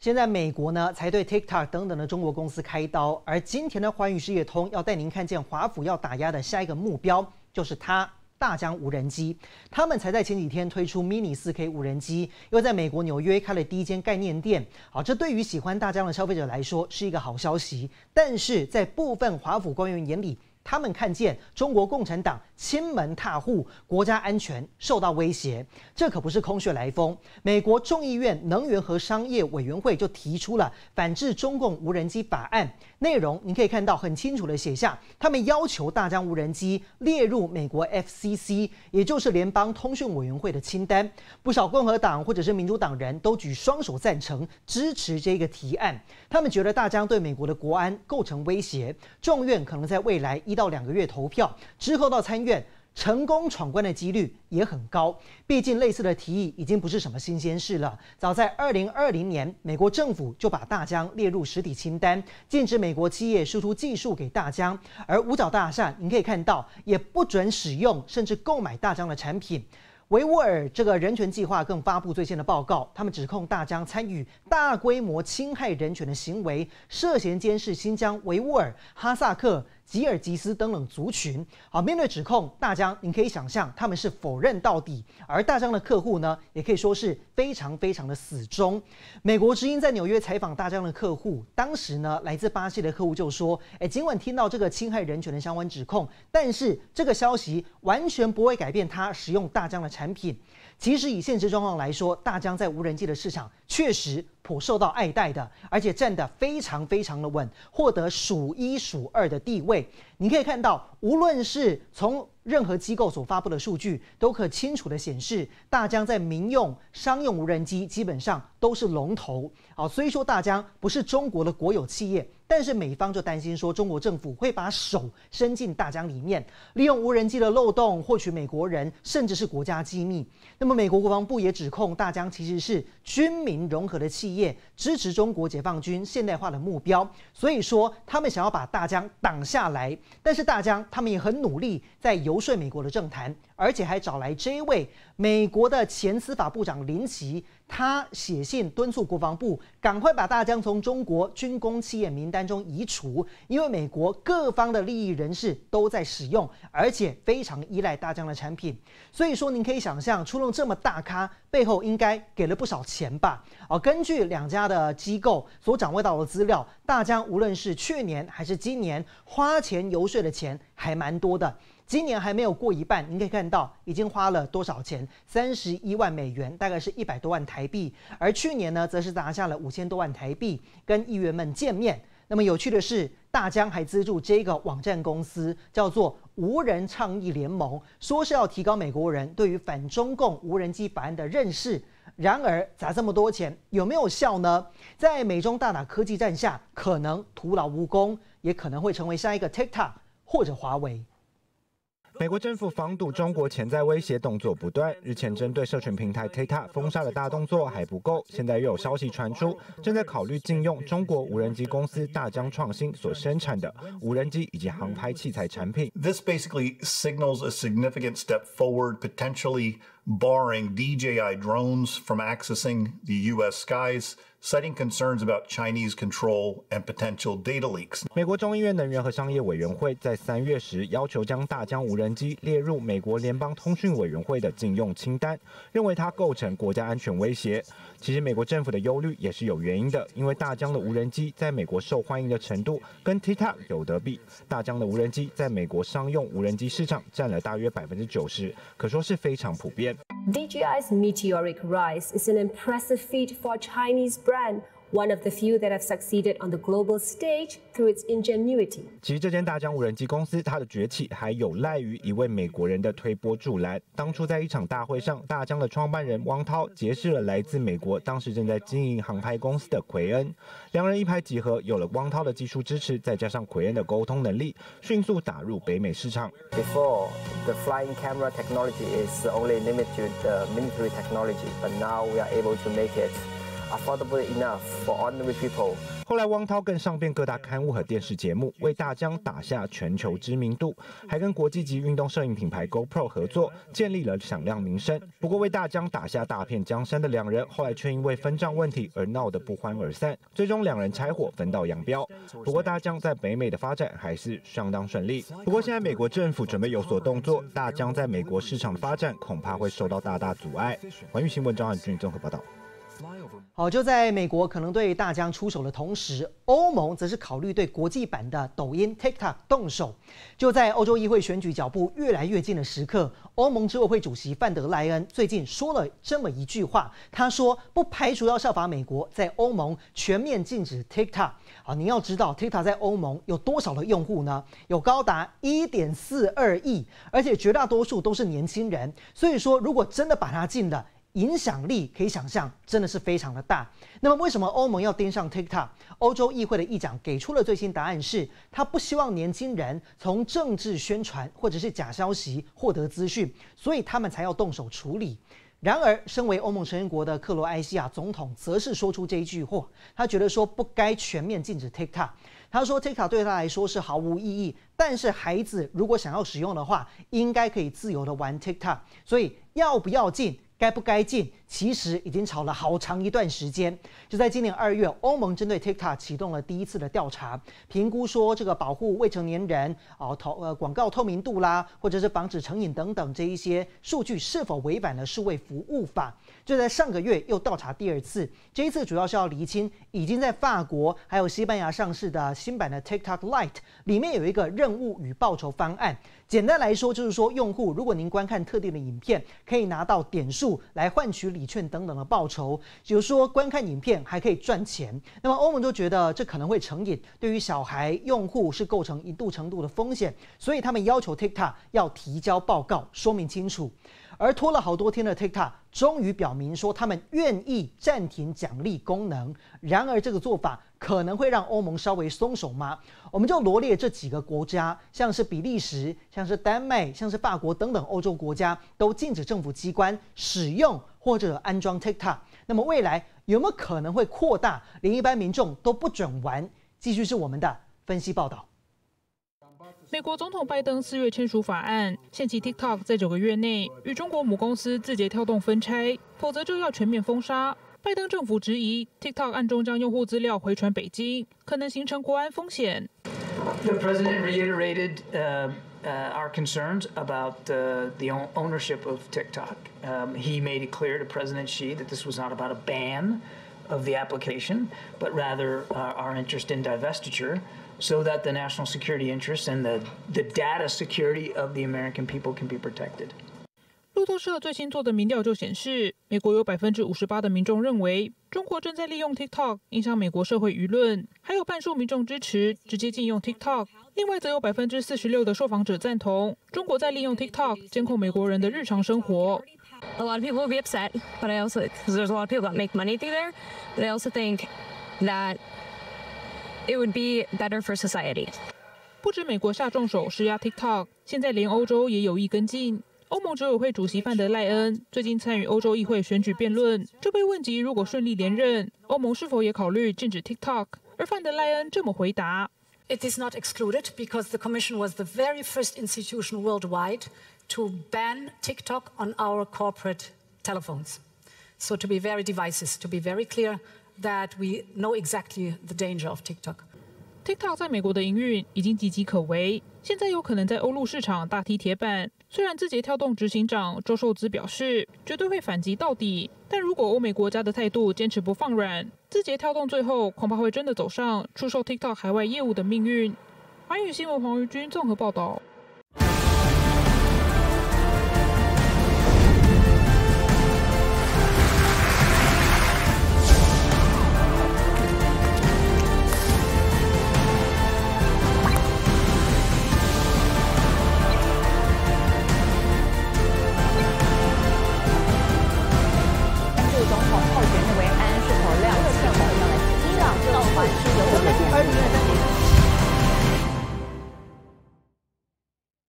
现在美国呢才对 TikTok 等等的中国公司开刀，而今天的寰宇视野通要带您看见华府要打压的下一个目标就是大疆无人机。他们才在前几天推出 Mini 4K 无人机，又在美国纽约开了第一间概念店。好，这对于喜欢大疆的消费者来说是一个好消息，但是在部分华府官员眼里，他们看见中国共产党亲门踏户，国家安全受到威胁，这可不是空穴来风。美国众议院能源和商业委员会就提出了反制中共无人机法案，内容您可以看到很清楚的写下，他们要求大疆无人机列入美国 FCC， 也就是联邦通讯委员会的清单。不少共和党或者是民主党人都举双手赞成，支持这个提案。他们觉得大疆对美国的国安构成威胁，众院可能在未来1到2个月投票之后到参院，成功闯关的几率也很高。毕竟类似的提议已经不是什么新鲜事了。早在2020年，美国政府就把大疆列入实体清单，禁止美国企业输出技术给大疆。而五角大厦，您可以看到，也不准使用甚至购买大疆的产品。维吾尔这个人权计划更发布最新的报告，他们指控大疆参与大规模侵害人权的行为，涉嫌监视新疆维吾尔、哈萨克、吉尔吉斯等等族群。好，面对指控，大疆您可以想象他们是否认到底，而大疆的客户呢，也可以说是非常的死忠。美国之音在纽约采访大疆的客户，当时呢，来自巴西的客户就说：“尽管听到这个侵害人权的相关指控，但是这个消息完全不会改变他使用大疆的产品。”其实以现实状况来说，大疆在无人机的市场确实颇受到爱戴的，而且站得非常的稳，获得数1数2的地位。你可以看到，无论是从任何机构所发布的数据，都可清楚的显示，大疆在民用、商用无人机基本上都是龙头。好，虽说大疆不是中国的国有企业，但是美方就担心说，中国政府会把手伸进大疆里面，利用无人机的漏洞获取美国人甚至是国家机密。那么美国国防部也指控大疆其实是军民融合的企业，支持中国解放军现代化的目标，所以说他们想要把大疆挡下来。但是大疆他们也很努力在游说美国的政坛，而且还找来这一位美国的前司法部长林奇，他写信敦促国防部赶快把大疆从中国军工企业名单中移除，因为美国各方的利益人士都在使用，而且非常依赖大疆的产品。所以说您可以想象，出动这么大咖背后应该给了不少钱吧。根据2家的机构所掌握到的资料，大疆无论是去年还是今年，花钱游说的钱还蛮多的。今年还没有过一半，您可以看到已经花了多少钱？31万美元，大概是100多万台币。而去年呢，则是拿下了5000多万台币，跟议员们见面。那么有趣的是，大疆还资助这个网站公司，叫做无人倡议联盟，说是要提高美国人对于反中共无人机法案的认识。然而砸这么多钱有没有效呢？在美中大打科技战下，可能徒劳无功，也可能会成为下一个 TikTok 或者华为。 美国政府防堵中国潜在威胁动作不断，日前针对社群平台 TikTok 封杀的大动作还不够，现在又有消息传出，正在考虑禁用中国无人机公司大疆创新所生产的无人机以及航拍器材产品。 This basically signals a significant step forward, potentially barring DJI drones from accessing the U.S. skies, citing concerns about Chinese control and potential data leaks. 美国众议院能源和商业委员会在3月时要求将大疆无人机列入美国联邦通讯委员会的禁用清单，认为它构成国家安全威胁。其实美国政府的忧虑也是有原因的，因为大疆的无人机在美国受欢迎的程度跟 TikTok 有得比。大疆的无人机在美国商用无人机市场占了大约90%，可说是非常普遍。 DJI's meteoric rise is an impressive feat for a Chinese brand, one of the few that have succeeded on the global stage through its ingenuity. 其实这间大疆无人机公司，它的崛起还有赖于一位美国人的推波助澜。当初在一场大会上，大疆的创办人汪涛结识了来自美国，当时正在经营航拍公司的奎恩，两人一拍即合，有了汪涛的技术支持，再加上奎恩的沟通能力，迅速打入北美市场。 Before, the flying camera technology is only limited to the military technology, but now we are able to make it affordable enough for ordinary people. 后来，汪涛更上遍各大刊物和电视节目，为大疆打下全球知名度，还跟国际级运动摄影品牌 GoPro 合作，建立了响亮名声。不过，为大疆打下大片江山的两人，后来却因为分账问题而闹得不欢而散，最终两人拆伙分道扬镳。不过，大疆在北美的发展还是相当顺利。不过，现在美国政府准备有所动作，大疆在美国市场的发展恐怕会受到大大阻碍。环宇新闻张汉俊综合报道。 好，就在美国可能对大疆出手的同时，欧盟则是考虑对国际版的抖音 TikTok 动手。就在欧洲议会选举脚步越来越近的时刻，欧盟执委会主席范德莱恩最近说了这么一句话，他说不排除要效法美国，在欧盟全面禁止 TikTok。好，你要知道 TikTok 在欧盟有多少的用户呢？有高达1.42亿，而且绝大多数都是年轻人。所以说，如果真的把它禁了，影响力可以想象，真的是非常的大。那么，为什么欧盟要盯上 TikTok？ 欧洲议会的议长给出了最新答案是，他不希望年轻人从政治宣传或者是假消息获得资讯，所以他们才要动手处理。然而，身为欧盟成员国的克罗埃西亚总统则是说出这一句话，他觉得说不该全面禁止 TikTok。他说 TikTok 对他来说是毫无意义，但是孩子如果想要使用的话，应该可以自由的玩 TikTok。所以要不要禁？该不该禁？其实已经吵了好长一段时间。就在今年2月，欧盟针对 TikTok 启动了第一次的调查，评估说这个保护未成年人广告透明度啦，或者是防止成瘾等等这一些数据是否违反了数位服务法。就在上个月又调查第二次，这一次主要是要厘清已经在法国还有西班牙上市的新版的 TikTok Lite 里面有一个任务与报酬方案。简单来说，就是说用户如果您观看特定的影片，可以拿到点数来换取礼券等等的报酬，比如说观看影片还可以赚钱。那么欧盟就觉得这可能会成瘾，对于小孩用户是构成一定程度的风险，所以他们要求 TikTok 要提交报告说明清楚。而拖了好多天的 TikTok 终于表明说他们愿意暂停奖励功能。然而这个做法可能会让欧盟稍微松手吗？我们就罗列这几个国家，像是比利时、像是丹麦、像是法国等等欧洲国家，都禁止政府机关使用或者安装 TikTok。那么未来有没有可能会扩大，连一般民众都不准玩？继续是我们的分析报道。 美国总统拜登4月签署法案，限期 TikTok 在9个月内与中国母公司字节跳动分拆，否则就要全面封杀。拜登政府质疑 TikTok 暗中将用户资料回传北京，可能形成国安风险。 The president reiterated our concerns about the ownership of TikTok. He made it clear to President Xi that this was not about a ban of the application, but rather our interest in divestiture, so that the national security interests and the data security of the American people can be protected. 路透社最新做的民调就显示，美国有58%的民众认为中国正在利用 TikTok 影响美国社会舆论，还有半数民众支持直接禁用 TikTok。另外，则有46%的受访者赞同中国在利用 TikTok 监控美国人的日常生活。 A lot of people will be upset, but I also, because there's a lot of people that make money through there, but I also think that it would be better for society. 不止美国下重手施压 TikTok， 现在连欧洲也有意跟进。欧盟执委会主席范德赖恩最近参与欧洲议会选举辩论，就被问及如果顺利连任，欧盟是否也考虑禁止 TikTok， 而范德赖恩这么回答 ：“It is not excluded because the Commission was the very first institution worldwide to ban TikTok on our corporate telephones. So to be very divisive, to be very clear that we know exactly the danger of TikTok.” TikTok 在美国的营运已经岌岌可危，现在有可能在欧陆市场大踢铁板。虽然字节跳动执行长周受资表示绝对会反击到底，但如果欧美国家的态度坚持不放软，字节跳动最后恐怕会真的走上出售 TikTok 海外业务的命运。寰宇新闻黄瑜君综合报道。